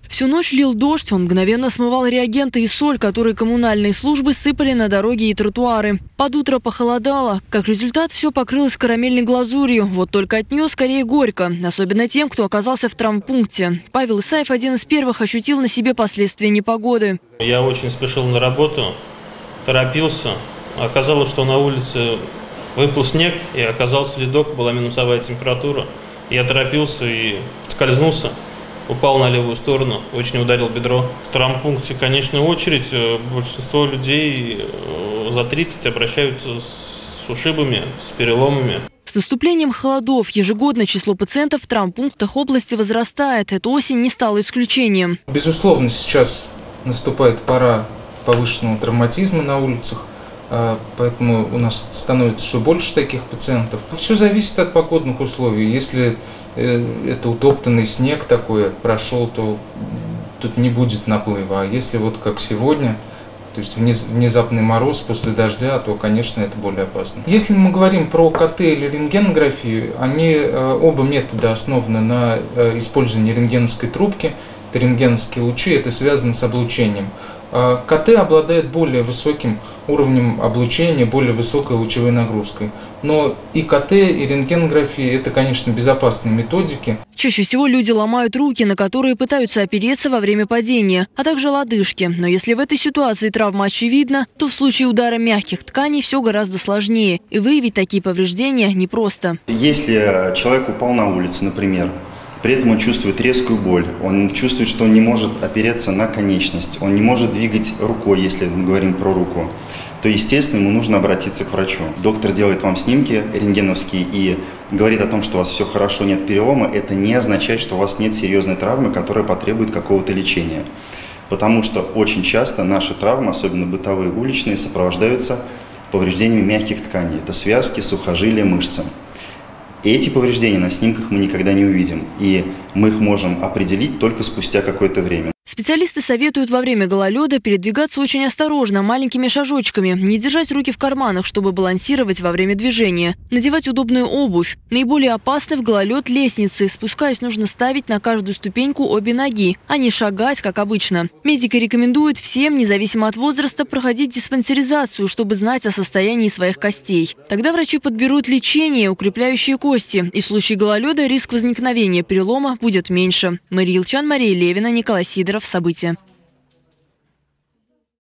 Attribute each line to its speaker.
Speaker 1: Всю ночь лил дождь, он мгновенно смывал реагенты и соль, которые коммунальные службы сыпали на дороги и тротуары. Под утро похолодало. Как результат, все покрылось карамельной глазурью. Вот только от нее скорее горько. Особенно тем, кто оказался в травмпункте. Павел Исаев один из первых ощутил на себе последствия непогоды.
Speaker 2: Я очень спешил на работу, торопился. Оказалось, что на улице выпал снег, и оказался ледок, была минусовая температура. Я торопился и скользнулся. Упал на левую сторону, очень ударил бедро. В травмпункте, конечно, очередь. Большинство людей за 30 обращаются с ушибами, с переломами.
Speaker 1: С наступлением холодов ежегодно число пациентов в травмпунктах области возрастает. Эта осень не стала исключением.
Speaker 3: Безусловно, сейчас наступает пора повышенного травматизма на улицах. Поэтому у нас становится все больше таких пациентов. Все зависит от погодных условий. Если это утоптанный снег такой прошел, то тут не будет наплыва. А если вот как сегодня, то есть внезапный мороз после дождя, то, конечно, это более опасно. Если мы говорим про КТ или рентгенографию, оба метода основаны на использовании рентгеновской трубки. Это рентгеновские лучи, это связано с облучением. КТ обладает более высоким уровнем облучения, более высокой лучевой нагрузкой. Но и КТ, и рентгенография – это, конечно, безопасные методики.
Speaker 1: Чаще всего люди ломают руки, на которые пытаются опереться во время падения, а также лодыжки. Но если в этой ситуации травма очевидна, то в случае удара мягких тканей все гораздо сложнее. И выявить такие повреждения непросто.
Speaker 4: Если человек упал на улице, например, при этом он чувствует резкую боль, он чувствует, что он не может опереться на конечность, он не может двигать рукой, если мы говорим про руку, то, естественно, ему нужно обратиться к врачу. Доктор делает вам снимки рентгеновские и говорит о том, что у вас все хорошо, нет перелома. Это не означает, что у вас нет серьезной травмы, которая потребует какого-то лечения. Потому что очень часто наши травмы, особенно бытовые, уличные, сопровождаются повреждениями мягких тканей. Это связки, сухожилия, мышцы. И эти повреждения на снимках мы никогда не увидим, и мы их можем определить только спустя какое-то время.
Speaker 1: Специалисты советуют во время гололеда передвигаться очень осторожно, маленькими шажочками, не держать руки в карманах, чтобы балансировать во время движения, надевать удобную обувь. Наиболее опасны в гололед лестницы. Спускаясь, нужно ставить на каждую ступеньку обе ноги, а не шагать, как обычно. Медики рекомендуют всем, независимо от возраста, проходить диспансеризацию, чтобы знать о состоянии своих костей. Тогда врачи подберут лечение, укрепляющие кости, и в случае гололеда риск возникновения перелома будет меньше. Мария Илчан, Мария Левина, Николай Сидоров. События.